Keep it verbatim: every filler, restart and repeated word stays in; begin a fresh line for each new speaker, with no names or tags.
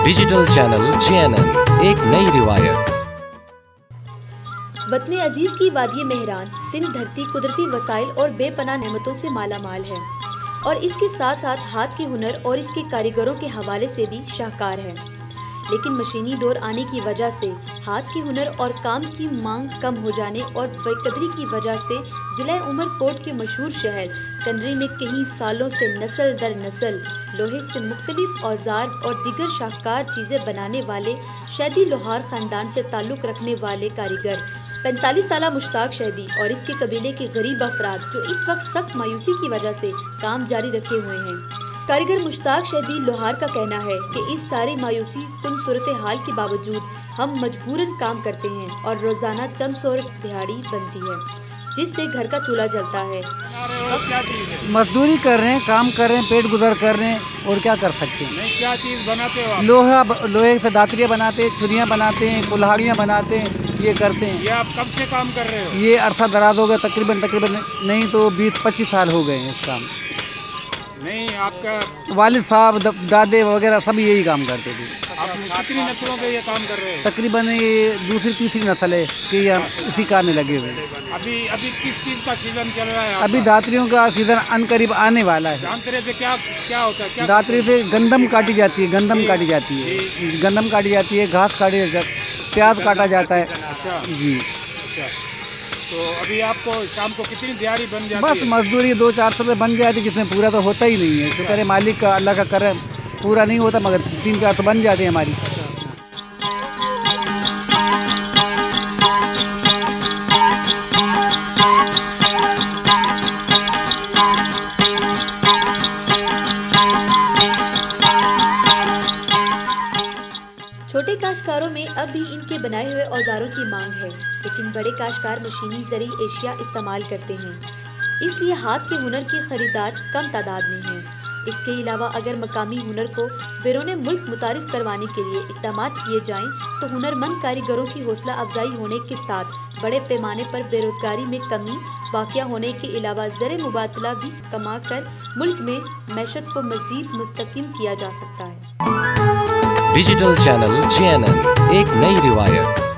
Digital channel J N N, एक नई रिवायत।
वतन अजीज की वादी मेहरान सिंध धरती कुदरती वसाइल और बेपनाह नेमतों से माला माल है और इसके साथ साथ हाथ के हुनर और इसके कारीगरों के हवाले से भी शाहकार है। लेकिन मशीनी दौर आने की वजह से हाथ के हुनर और काम की मांग कम हो जाने और बेकदरी की वजह से जिला उमर कोट के मशहूर शहर कंडरी में कई सालों से नस्ल दर नस्ल लोहे से मुख्तलिफ औजार और दीगर शाहकार चीज़ें बनाने वाले शहदी लोहार ख़ानदान से ताल्लुक़ रखने वाले कारीगर पैंतालीस साल मुश्ताक शहदी और इसके कबीले के गरीब अफराद जो इस वक्त सख्त मायूसी की वजह से काम जारी रखे हुए हैं। कारीगर मुश्ताक शहदी लोहार का कहना है कि इस सारी मायूसी तुम सूरत हाल के बावजूद हम मजबूरन काम करते हैं और रोजाना चंद सौ दिहाड़ी बनती है जिससे घर का चूल्हा जलता है।
मजदूरी कर रहे हैं, काम कर रहे हैं, पेट गुजर कर रहे हैं और क्या कर सकते हैं।
नहीं, क्या चीज़ बनाते हो आप?
लोहा लोहे से दातरियाँ बनाते हैं, छुरियाँ बनाते हैं, कुल्हाड़ियाँ बनाते हैं, ये करते हैं।
ये आप कब से काम कर रहे हो?
ये अरसा दराज हो गया, तकरीबन तकरीबन नहीं तो बीस पच्चीस साल हो गए हैं इस काम।
नहीं, आपका
वालिद साहब दादे वगैरह सब यही काम करते थे।
आप कितनी नस्लों पे ये काम कर रहे हो?
तकरीबन ये दूसरी तीसरी नस्ल है कि हम इसी काम में लगे हुए हैं।
अभी अभी किस चीज़ का सीजन चल रहा है?
अभी दातरियों का सीजन अनकरीब आने वाला है।
दातरे से क्या क्या होता है? क्या
दातरी से गंदम काटी जाती है, गंदम काटी जाती है, गंदम काटी जाती है, घास काटी जाती है, प्याज काटा जाता है।
अच्छा
जी,
अच्छा। तो अभी आपको शाम को कितनी दिहाड़ी बन जाती
बस
है?
मजदूरी दो चार सौ रुपये बन जाती है, जिसमें पूरा तो होता ही नहीं है। शुक्र है मालिक का, अल्लाह का करम, पूरा नहीं होता मगर तीन चार सौ बन जाती है हमारी।
छोटे काश्तकारों में अब भी इनके बनाए हुए औजारों की मांग है, लेकिन बड़े काश्तकार मशीनी ज़रिए एशिया इस्तेमाल करते हैं, इसलिए हाथ के हुनर की खरीदार कम तादाद में हैं। इसके अलावा अगर मकामी हुनर को बैरून मुल्क मुतारिफ करवाने के लिए इक़दाम किए जाएं, तो हुनरमंद कारीगरों की हौसला अफजाई होने के साथ बड़े पैमाने पर बेरोजगारी में कमी वाक़या होने के अलावा ज़र मुबादला भी कमा कर मुल्क में मैशत को मज़ीद मुस्तकिम किया जा सकता है।
Digital channel J N N, एक नई रिवायत।